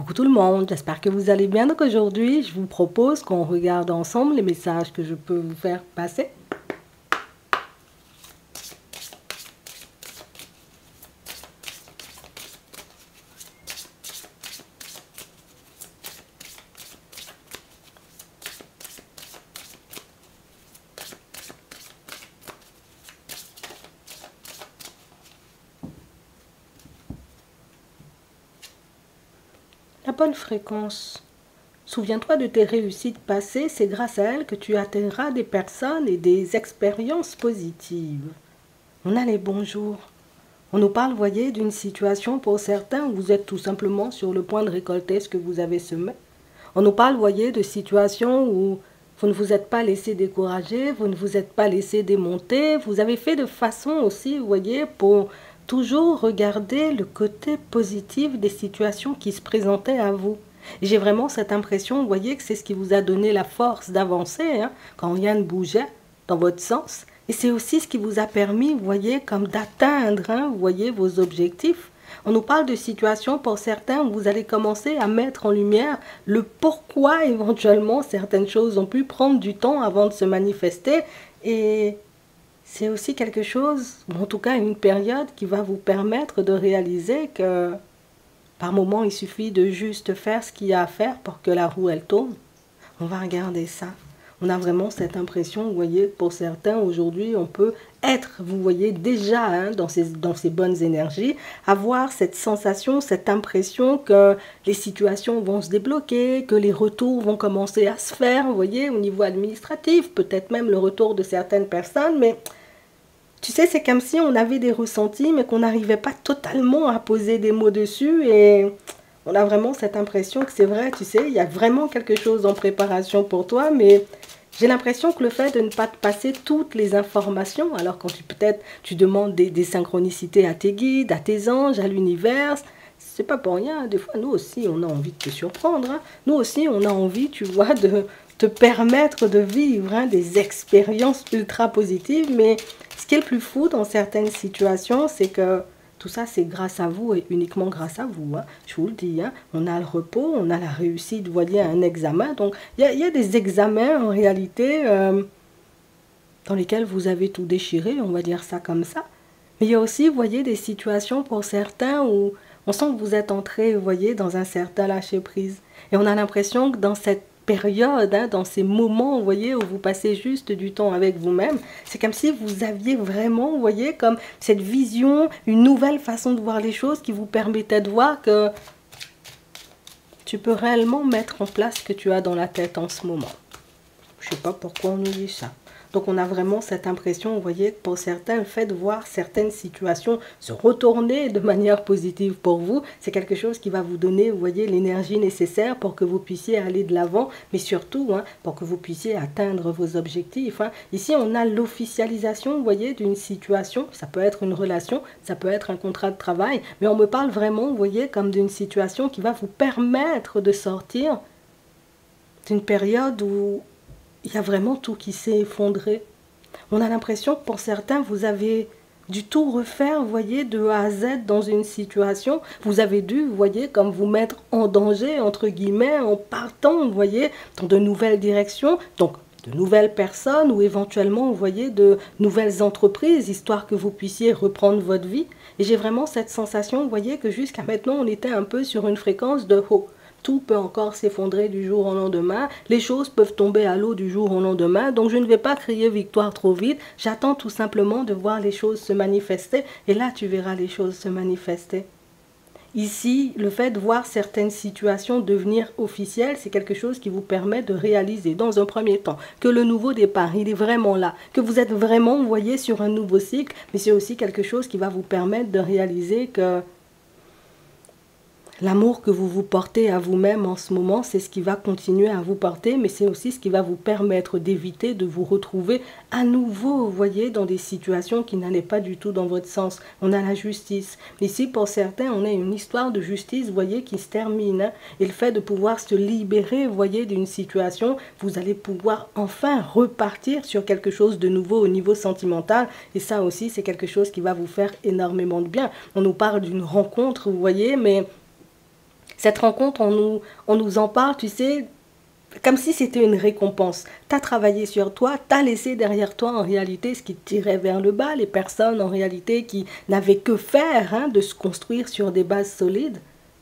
Coucou tout le monde, j'espère que vous allez bien. Donc aujourd'hui, je vous propose qu'on regarde ensemble les messages que je peux vous faire passer. La bonne fréquence. Souviens-toi de tes réussites passées, c'est grâce à elles que tu atteindras des personnes et des expériences positives. On a les bons jours. On nous parle, voyez, d'une situation pour certains où vous êtes tout simplement sur le point de récolter ce que vous avez semé. On nous parle, voyez, de situations où vous ne vous êtes pas laissé décourager, vous ne vous êtes pas laissé démonter, vous avez fait de façon aussi, vous voyez, pour toujours regarder le côté positif des situations qui se présentaient à vous. J'ai vraiment cette impression, vous voyez, que c'est ce qui vous a donné la force d'avancer, hein, quand rien ne bougeait dans votre sens. Et c'est aussi ce qui vous a permis, vous voyez, comme d'atteindre, hein, vous voyez, vos objectifs. On nous parle de situations pour certains où vous allez commencer à mettre en lumière le pourquoi éventuellement certaines choses ont pu prendre du temps avant de se manifester. Et c'est aussi quelque chose, ou en tout cas une période qui va vous permettre de réaliser que par moment il suffit de juste faire ce qu'il y a à faire pour que la roue elle tourne. On va regarder ça. On a vraiment cette impression, vous voyez, pour certains, aujourd'hui, on peut être, vous voyez, déjà hein, dans ces bonnes énergies, avoir cette sensation, cette impression que les situations vont se débloquer, que les retours vont commencer à se faire, vous voyez, au niveau administratif, peut-être même le retour de certaines personnes, mais tu sais, c'est comme si on avait des ressentis, mais qu'on n'arrivait pas totalement à poser des mots dessus et on a vraiment cette impression que c'est vrai, tu sais, il y a vraiment quelque chose en préparation pour toi, mais j'ai l'impression que le fait de ne pas te passer toutes les informations, alors quand peut-être tu demandes des synchronicités à tes guides, à tes anges, à l'univers, c'est pas pour rien. Des fois, nous aussi, on a envie de te surprendre. Hein. Nous aussi, on a envie, tu vois, de te permettre de vivre hein, des expériences ultra positives. Mais ce qui est le plus fou dans certaines situations, c'est que tout ça, c'est grâce à vous et uniquement grâce à vous. Hein. Je vous le dis, hein. On a le repos, on a la réussite, vous voyez, à un examen. Donc, il y a des examens, en réalité, dans lesquels vous avez tout déchiré, on va dire ça comme ça. Mais il y a aussi, vous voyez, des situations pour certains où on sent que vous êtes entré, vous voyez, dans un certain lâcher-prise. Et on a l'impression que dans cette période, hein, dans ces moments, vous voyez, où vous passez juste du temps avec vous-même, c'est comme si vous aviez vraiment, vous voyez, comme cette vision, une nouvelle façon de voir les choses qui vous permettait de voir que tu peux réellement mettre en place ce que tu as dans la tête en ce moment. Je ne sais pas pourquoi on nous dit ça. Donc on a vraiment cette impression, vous voyez, que pour certains, le fait de voir certaines situations se retourner de manière positive pour vous, c'est quelque chose qui va vous donner, vous voyez, l'énergie nécessaire pour que vous puissiez aller de l'avant, mais surtout, hein, pour que vous puissiez atteindre vos objectifs. Hein. Ici, on a l'officialisation, vous voyez, d'une situation. Ça peut être une relation, ça peut être un contrat de travail, mais on me parle vraiment, vous voyez, comme d'une situation qui va vous permettre de sortir d'une période où il y a vraiment tout qui s'est effondré. On a l'impression que pour certains, vous avez dû tout refaire, vous voyez, de A à Z dans une situation. Vous avez dû, vous voyez, comme vous mettre en danger, entre guillemets, en partant, vous voyez, dans de nouvelles directions. Donc, de nouvelles personnes ou éventuellement, vous voyez, de nouvelles entreprises, histoire que vous puissiez reprendre votre vie. Et j'ai vraiment cette sensation, vous voyez, que jusqu'à maintenant, on était un peu sur une fréquence de haut. Tout peut encore s'effondrer du jour au lendemain. Les choses peuvent tomber à l'eau du jour au lendemain. Donc je ne vais pas crier victoire trop vite. J'attends tout simplement de voir les choses se manifester. Et là, tu verras les choses se manifester. Ici, le fait de voir certaines situations devenir officielles, c'est quelque chose qui vous permet de réaliser dans un premier temps que le nouveau départ, il est vraiment là, que vous êtes vraiment, vous voyez, sur un nouveau cycle, mais c'est aussi quelque chose qui va vous permettre de réaliser que l'amour que vous vous portez à vous-même en ce moment, c'est ce qui va continuer à vous porter, mais c'est aussi ce qui va vous permettre d'éviter de vous retrouver à nouveau, vous voyez, dans des situations qui n'allaient pas du tout dans votre sens. On a la justice. Ici, pour certains, on a une histoire de justice, vous voyez, qui se termine. Hein, et le fait de pouvoir se libérer, vous voyez, d'une situation, vous allez pouvoir enfin repartir sur quelque chose de nouveau au niveau sentimental. Et ça aussi, c'est quelque chose qui va vous faire énormément de bien. On nous parle d'une rencontre, vous voyez, mais Cette rencontre, on nous en parle, tu sais, comme si c'était une récompense. Tu as travaillé sur toi, tu as laissé derrière toi en réalité ce qui te tirait vers le bas, les personnes en réalité qui n'avaient que faire hein, de se construire sur des bases solides.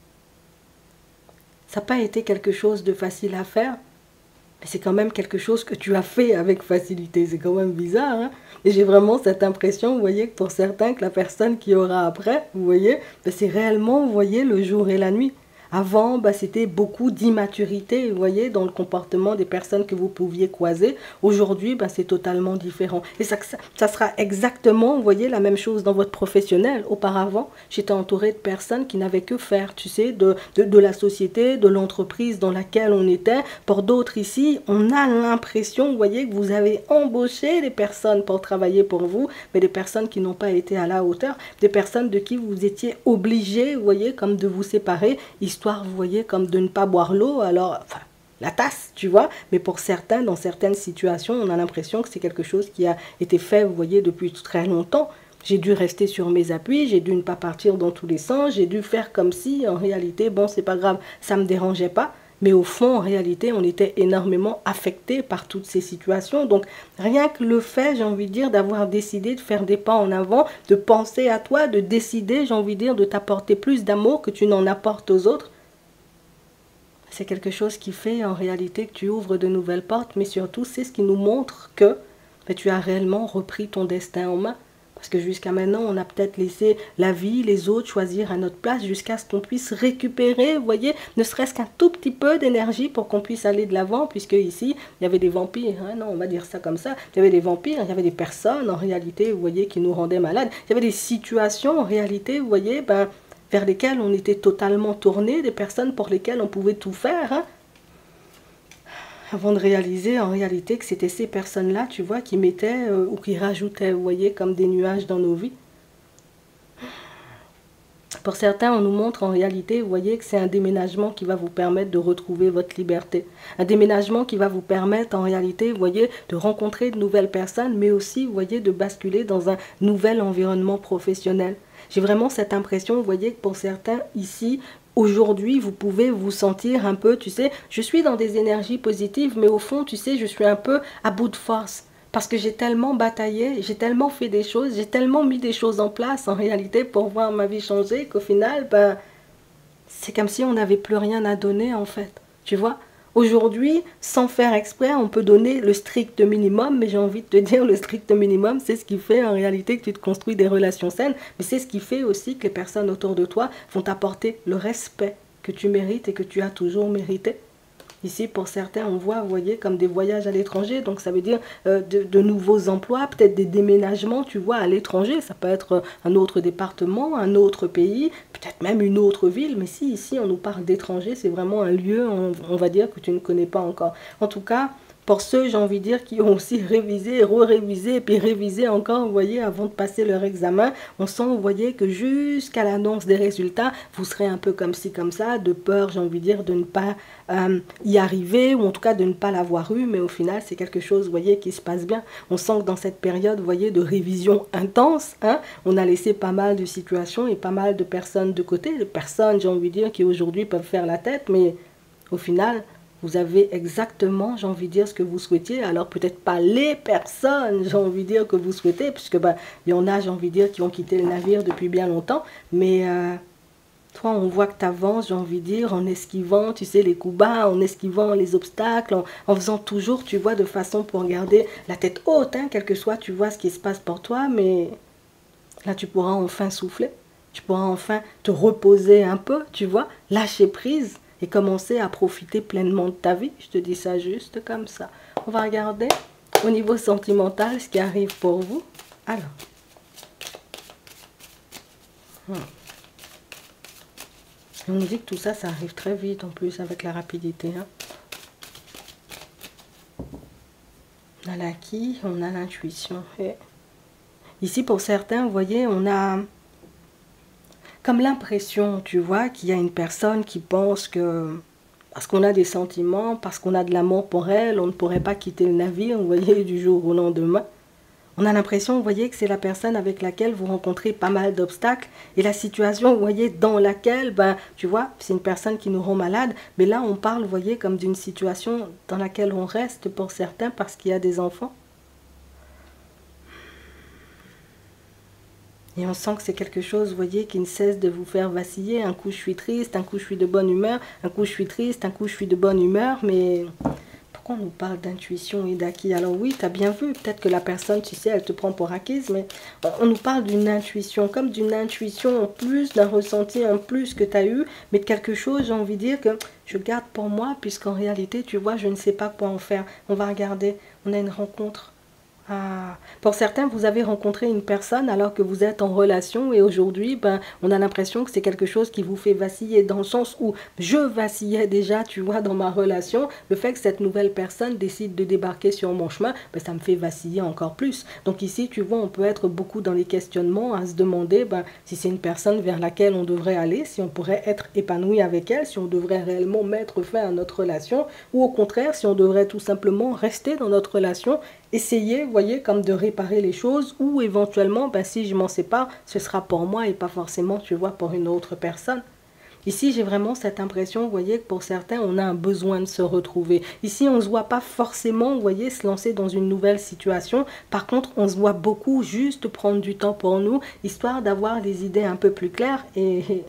Ça n'a pas été quelque chose de facile à faire, mais c'est quand même quelque chose que tu as fait avec facilité. C'est quand même bizarre. Hein, et j'ai vraiment cette impression, vous voyez, que pour certains, que la personne qui aura après, vous voyez, ben c'est réellement, vous voyez, le jour et la nuit. Avant, bah, c'était beaucoup d'immaturité, vous voyez, dans le comportement des personnes que vous pouviez croiser. Aujourd'hui, bah, c'est totalement différent. Et ça sera exactement, vous voyez, la même chose dans votre professionnel. Auparavant, j'étais entourée de personnes qui n'avaient que faire, tu sais, de la société, de l'entreprise dans laquelle on était. Pour d'autres ici, on a l'impression, vous voyez, que vous avez embauché des personnes pour travailler pour vous, mais des personnes qui n'ont pas été à la hauteur, des personnes de qui vous étiez obligés, vous voyez, comme de vous séparer, histoire, vous voyez, comme de ne pas boire l'eau, alors, enfin, la tasse, tu vois, mais pour certains, dans certaines situations, on a l'impression que c'est quelque chose qui a été fait, vous voyez, depuis très longtemps. J'ai dû rester sur mes appuis, j'ai dû ne pas partir dans tous les sens, j'ai dû faire comme si, en réalité, bon, c'est pas grave, ça me dérangeait pas, mais au fond, en réalité, on était énormément affectés par toutes ces situations. Donc, rien que le fait, j'ai envie de dire, d'avoir décidé de faire des pas en avant, de penser à toi, de décider, j'ai envie de dire, de t'apporter plus d'amour que tu n'en apportes aux autres, c'est quelque chose qui fait en réalité que tu ouvres de nouvelles portes, mais surtout, c'est ce qui nous montre que tu as réellement repris ton destin en main. Parce que jusqu'à maintenant, on a peut-être laissé la vie, les autres choisir à notre place jusqu'à ce qu'on puisse récupérer, vous voyez, ne serait-ce qu'un tout petit peu d'énergie pour qu'on puisse aller de l'avant, puisque ici, il y avait des vampires, hein, non, on va dire ça comme ça, il y avait des vampires, il y avait des personnes en réalité, vous voyez, qui nous rendaient malades, il y avait des situations en réalité, vous voyez, vers lesquelles on était totalement tourné, des personnes pour lesquelles on pouvait tout faire, hein, avant de réaliser en réalité que c'était ces personnes-là, tu vois, qui mettaient ou qui rajoutaient, vous voyez, comme des nuages dans nos vies. Pour certains, on nous montre en réalité, vous voyez, que c'est un déménagement qui va vous permettre de retrouver votre liberté. Un déménagement qui va vous permettre en réalité, vous voyez, de rencontrer de nouvelles personnes, mais aussi, vous voyez, de basculer dans un nouvel environnement professionnel. J'ai vraiment cette impression, vous voyez, que pour certains ici, aujourd'hui, vous pouvez vous sentir un peu, tu sais, je suis dans des énergies positives, mais au fond, tu sais, je suis un peu à bout de force. Parce que j'ai tellement bataillé, j'ai tellement fait des choses, j'ai tellement mis des choses en place en réalité pour voir ma vie changer qu'au final, c'est comme si on n'avait plus rien à donner en fait. Tu vois? Aujourd'hui, sans faire exprès, on peut donner le strict minimum, mais j'ai envie de te dire, le strict minimum, c'est ce qui fait en réalité que tu te construis des relations saines, mais c'est ce qui fait aussi que les personnes autour de toi vont t'apporter le respect que tu mérites et que tu as toujours mérité. Ici, pour certains, on voit, vous voyez, comme des voyages à l'étranger. Donc, ça veut dire de nouveaux emplois, peut-être des déménagements, tu vois, à l'étranger. Ça peut être un autre département, un autre pays, peut-être même une autre ville. Mais si ici, on nous parle d'étranger, c'est vraiment un lieu, on va dire, que tu ne connais pas encore. En tout cas, pour ceux, j'ai envie de dire, qui ont aussi révisé, re-révisé, et puis révisé encore, vous voyez, avant de passer leur examen, on sent, vous voyez, que jusqu'à l'annonce des résultats, vous serez un peu comme ci, comme ça, de peur, j'ai envie de dire, de ne pas y arriver, ou en tout cas de ne pas l'avoir eu, mais au final, c'est quelque chose, vous voyez, qui se passe bien. On sent que dans cette période, vous voyez, de révision intense, hein, on a laissé pas mal de situations et pas mal de personnes de côté, de personnes, j'ai envie de dire, qui aujourd'hui peuvent faire la tête, mais au final, vous avez exactement, j'ai envie de dire, ce que vous souhaitiez. Alors peut-être pas les personnes, j'ai envie de dire, que vous souhaitez, puisque il y en a, j'ai envie de dire, qui ont quitté le navire depuis bien longtemps. Mais toi, on voit que tu avances, j'ai envie de dire, en esquivant, tu sais, les coups bas, en esquivant les obstacles, en faisant toujours, tu vois, de façon pour garder la tête haute, hein, quel que soit, tu vois, ce qui se passe pour toi. Mais là, tu pourras enfin souffler. Tu pourras enfin te reposer un peu, tu vois, lâcher prise et commencer à profiter pleinement de ta vie. Je te dis ça juste comme ça. On va regarder au niveau sentimental ce qui arrive pour vous. Alors. On nous dit que tout ça, ça arrive très vite en plus avec la rapidité. Hein. On a l'acquis, on a l'intuition. Ici, pour certains, vous voyez, on a comme l'impression, tu vois, qu'il y a une personne qui pense que parce qu'on a des sentiments, parce qu'on a de l'amour pour elle, on ne pourrait pas quitter le navire, vous voyez, du jour au lendemain. On a l'impression, vous voyez, que c'est la personne avec laquelle vous rencontrez pas mal d'obstacles. Et la situation, vous voyez, dans laquelle, ben, tu vois, c'est une personne qui nous rend malade. Mais là, on parle, vous voyez, comme d'une situation dans laquelle on reste pour certains parce qu'il y a des enfants. Et on sent que c'est quelque chose, vous voyez, qui ne cesse de vous faire vaciller. Un coup, je suis triste, un coup, je suis de bonne humeur. Un coup, je suis triste, un coup, je suis de bonne humeur. Mais pourquoi on nous parle d'intuition et d'acquis? Alors oui, tu as bien vu, peut-être que la personne, tu sais, elle te prend pour acquise, mais on nous parle d'une intuition, comme d'une intuition en plus, d'un ressenti en plus que tu as eu, mais de quelque chose, j'ai envie de dire que je garde pour moi, puisqu'en réalité, tu vois, je ne sais pas quoi en faire. On va regarder, on a une rencontre. Ah. Pour certains, vous avez rencontré une personne alors que vous êtes en relation et aujourd'hui, ben, on a l'impression que c'est quelque chose qui vous fait vaciller dans le sens où je vacillais déjà, tu vois, dans ma relation. Le fait que cette nouvelle personne décide de débarquer sur mon chemin, ben, ça me fait vaciller encore plus. Donc ici, tu vois, on peut être beaucoup dans les questionnements à se demander ben, si c'est une personne vers laquelle on devrait aller, si on pourrait être épanoui avec elle, si on devrait réellement mettre fin à notre relation ou au contraire, si on devrait tout simplement rester dans notre relation, essayer, vous voyez, comme de réparer les choses ou éventuellement, ben, si je m'en sépare, ce sera pour moi et pas forcément, tu vois, pour une autre personne. Ici, j'ai vraiment cette impression, vous voyez, que pour certains, on a un besoin de se retrouver. Ici, on ne se voit pas forcément, vous voyez, se lancer dans une nouvelle situation. Par contre, on se voit beaucoup juste prendre du temps pour nous, histoire d'avoir les idées un peu plus claires et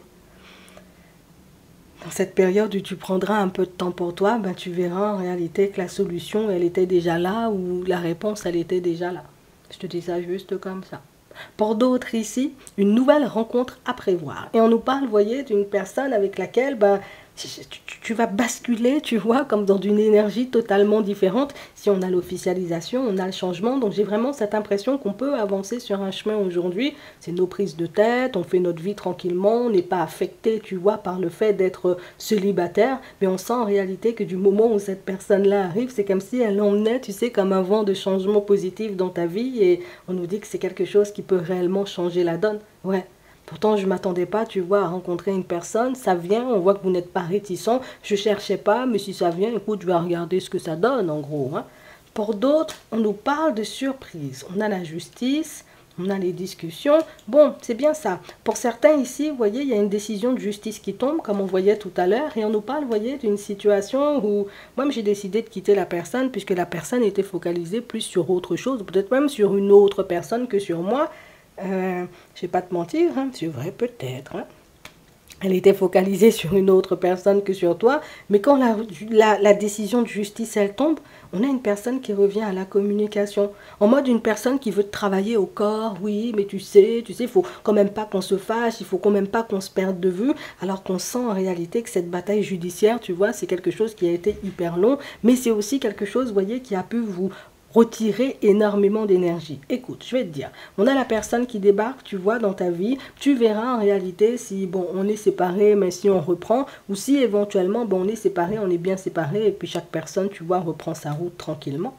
dans cette période où tu prendras un peu de temps pour toi, ben tu verras en réalité que la solution, elle était déjà là ou la réponse, elle était déjà là. Je te dis ça juste comme ça. Pour d'autres ici, une nouvelle rencontre à prévoir. Et on nous parle, vous voyez, d'une personne avec laquelle ben, tu vas basculer, tu vois, comme dans une énergie totalement différente. Si on a l'officialisation, on a le changement. Donc j'ai vraiment cette impression qu'on peut avancer sur un chemin aujourd'hui. C'est nos prises de tête, on fait notre vie tranquillement, on n'est pas affecté, tu vois, par le fait d'être célibataire. Mais on sent en réalité que du moment où cette personne-là arrive, c'est comme si elle emmenait, tu sais, comme un vent de changement positif dans ta vie. Et on nous dit que c'est quelque chose qui peut réellement changer la donne. Ouais. Pourtant, je ne m'attendais pas, tu vois, à rencontrer une personne. Ça vient, on voit que vous n'êtes pas réticent. Je ne cherchais pas, mais si ça vient, écoute, je vais regarder ce que ça donne, en gros. Hein. Pour d'autres, on nous parle de surprise. On a la justice, on a les discussions. Bon, c'est bien ça. Pour certains ici, vous voyez, il y a une décision de justice qui tombe, comme on voyait tout à l'heure. Et on nous parle, vous voyez, d'une situation où moi, j'ai décidé de quitter la personne puisque la personne était focalisée plus sur autre chose, peut-être même sur une autre personne que sur moi. Je ne vais pas te mentir, hein, c'est vrai peut-être. Hein. Elle était focalisée sur une autre personne que sur toi. Mais quand la décision de justice, elle tombe, on a une personne qui revient à la communication. En mode une personne qui veut travailler au corps. Oui, mais tu sais, il faut quand même pas qu'on se fâche, il faut quand même pas qu'on se perde de vue. Alors qu'on sent en réalité que cette bataille judiciaire, tu vois, c'est quelque chose qui a été hyper long. Mais c'est aussi quelque chose, vous voyez, qui a pu vous retirer énormément d'énergie. Écoute, je vais te dire, on a la personne qui débarque, tu vois, dans ta vie, tu verras en réalité si, bon, on est séparés, mais si on reprend, ou si éventuellement, bon, on est séparés, on est bien séparés, et puis chaque personne, tu vois, reprend sa route tranquillement.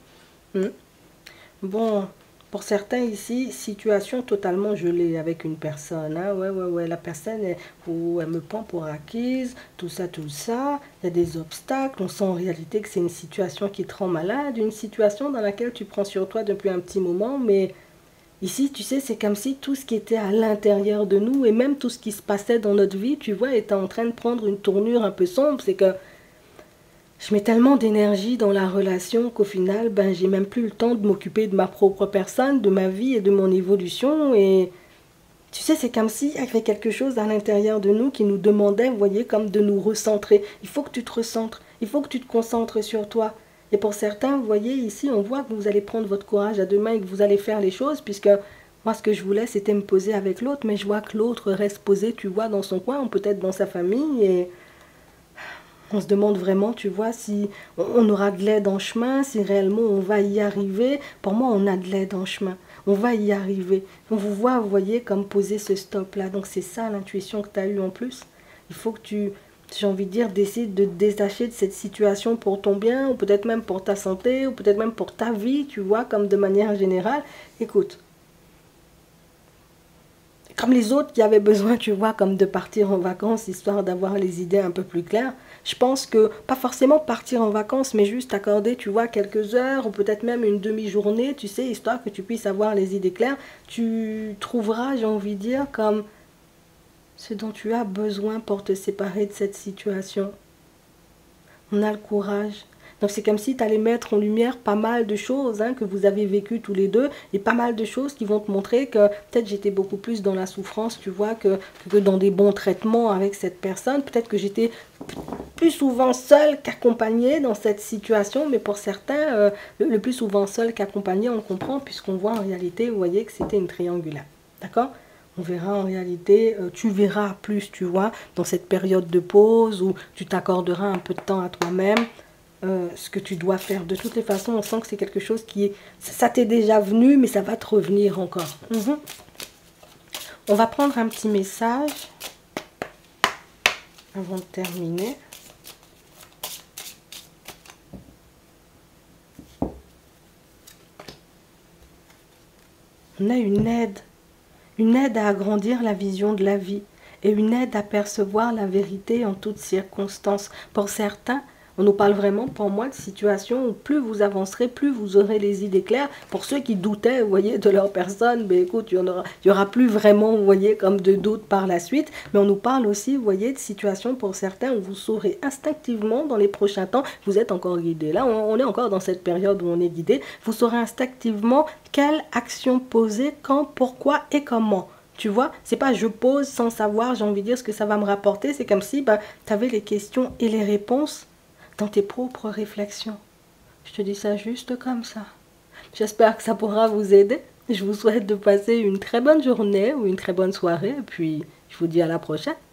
Bon, pour certains ici, situation totalement gelée avec une personne. Hein. Ouais, la personne, elle me prend pour acquise, tout ça. Il y a des obstacles. On sent en réalité que c'est une situation qui te rend malade, une situation dans laquelle tu prends sur toi depuis un petit moment. Mais ici, tu sais, c'est comme si tout ce qui était à l'intérieur de nous et même tout ce qui se passait dans notre vie, tu vois, était en train de prendre une tournure un peu sombre. C'est que je mets tellement d'énergie dans la relation qu'au final, ben, j'ai même plus le temps de m'occuper de ma propre personne, de ma vie et de mon évolution. Et tu sais, c'est comme s'il y avait quelque chose à l'intérieur de nous qui nous demandait, vous voyez, comme de nous recentrer. Il faut que tu te recentres, il faut que tu te concentres sur toi. Et pour certains, vous voyez, ici, on voit que vous allez prendre votre courage à deux mains et que vous allez faire les choses, puisque moi, ce que je voulais, c'était me poser avec l'autre, mais je vois que l'autre reste posé, tu vois, dans son coin, ou peut-être dans sa famille, et on se demande vraiment, tu vois, si on aura de l'aide en chemin, si réellement on va y arriver. Pour moi, on a de l'aide en chemin. On va y arriver. On vous voit, vous voyez, comme poser ce stop-là. Donc, c'est ça l'intuition que tu as eue en plus. Il faut que tu, j'ai envie de dire, décides de te détacher de cette situation pour ton bien, ou peut-être même pour ta santé, ou peut-être même pour ta vie, tu vois, comme de manière générale. Écoute, comme les autres qui avaient besoin, tu vois, comme de partir en vacances, histoire d'avoir les idées un peu plus claires. Je pense que, pas forcément partir en vacances, mais juste accorder, tu vois, quelques heures, ou peut-être même une demi-journée, tu sais, histoire que tu puisses avoir les idées claires. Tu trouveras, j'ai envie de dire, comme ce dont tu as besoin pour te séparer de cette situation. On a le courage. Donc c'est comme si tu allais mettre en lumière pas mal de choses que vous avez vécues tous les deux et pas mal de choses qui vont te montrer que peut-être j'étais beaucoup plus dans la souffrance, tu vois, que dans des bons traitements avec cette personne. Peut-être que j'étais plus souvent seule qu'accompagnée dans cette situation, mais pour certains, le plus souvent seul qu'accompagné, on comprend puisqu'on voit en réalité, vous voyez que c'était une triangulaire. D'accord? On verra en réalité, tu verras plus, tu vois, dans cette période de pause où tu t'accorderas un peu de temps à toi-même, ce que tu dois faire. De toutes les façons, on sent que c'est quelque chose qui est... Ça t'est déjà venu, mais ça va te revenir encore. On va prendre un petit message avant de terminer. On a une aide à agrandir la vision de la vie et une aide à percevoir la vérité en toutes circonstances. Pour certains, on nous parle vraiment, pour moi, de situations où plus vous avancerez, plus vous aurez les idées claires. Pour ceux qui doutaient, vous voyez, de leur personne, ben écoute, il y aura plus vraiment, vous voyez, comme de doute par la suite. Mais on nous parle aussi, vous voyez, de situations pour certains où vous saurez instinctivement dans les prochains temps, vous êtes encore guidé. Là, on est encore dans cette période où on est guidé. Vous saurez instinctivement quelle action poser, quand, pourquoi et comment. Tu vois, c'est pas je pose sans savoir, j'ai envie de dire ce que ça va me rapporter. C'est comme si tu avais les questions et les réponses dans tes propres réflexions. Je te dis ça juste comme ça. J'espère que ça pourra vous aider. Je vous souhaite de passer une très bonne journée ou une très bonne soirée. Et puis, je vous dis à la prochaine.